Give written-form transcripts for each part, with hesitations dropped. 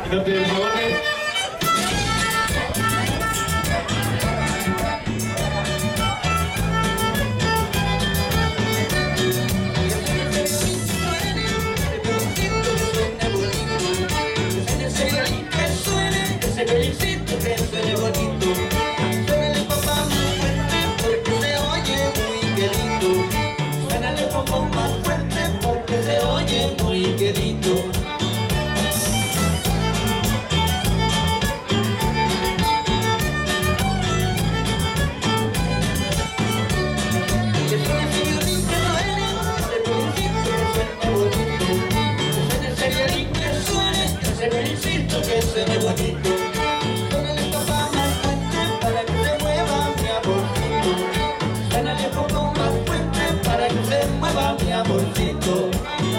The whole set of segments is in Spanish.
No te desmones. Que suene bonito, suénale papá más fuerte para que se mueva mi amorcito, suénale poco más fuerte para que se mueva mi amorcito.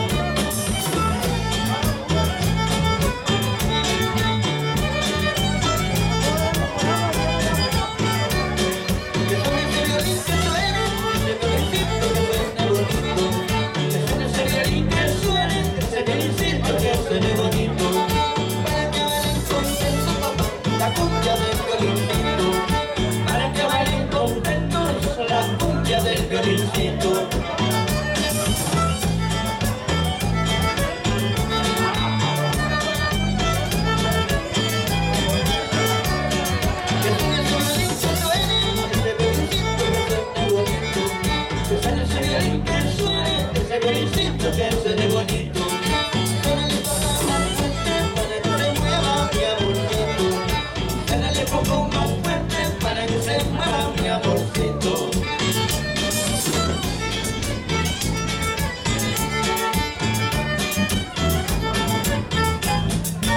Que suene ese violín, que suene ese violincito, que suene bonito, que suene ese violín, que suene ese violincito, que suene bonito. La cumbia del violincito, para que bailen contentos, la cumbia del violincito. Que suene ese violín, que suene ese violincito, que suene ese violín, que suene ese violincito, que suene bonito. Poco más fuerte para que se mueva mi amorcito.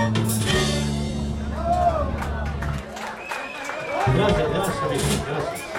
Gracias, amigo, gracias.